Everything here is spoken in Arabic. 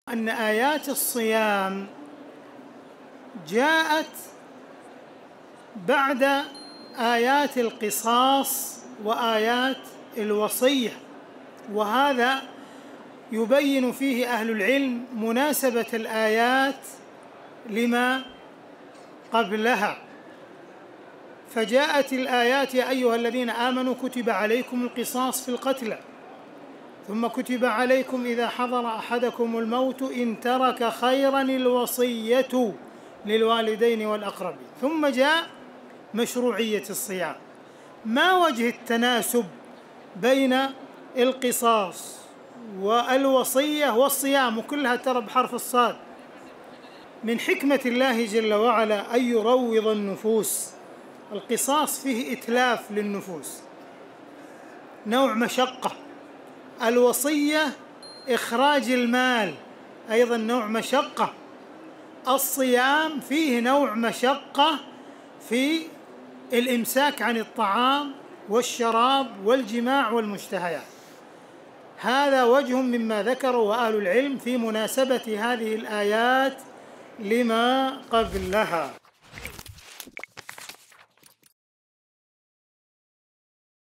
أن آيات الصيام جاءت بعد آيات القصاص وآيات الوصية، وهذا يبين فيه أهل العلم مناسبة الآيات لما قبلها. فجاءت الآيات: يا أيها الذين آمنوا كتب عليكم القصاص في القتلى، ثم كتب عليكم إذا حضر أحدكم الموت إن ترك خيرا الوصية للوالدين والأقربين، ثم جاء مشروعية الصيام. ما وجه التناسب بين القصاص والوصية والصيام؟ وكلها ترى بحرف الصاد. من حكمة الله جل وعلا أن يروض النفوس. القصاص فيه إتلاف للنفوس، نوع مشقة. الوصية إخراج المال، أيضا نوع مشقة. الصيام فيه نوع مشقة في الإمساك عن الطعام والشراب والجماع والمشتهيات. هذا وجه مما ذكره أهل العلم في مناسبة هذه الآيات لما قبلها.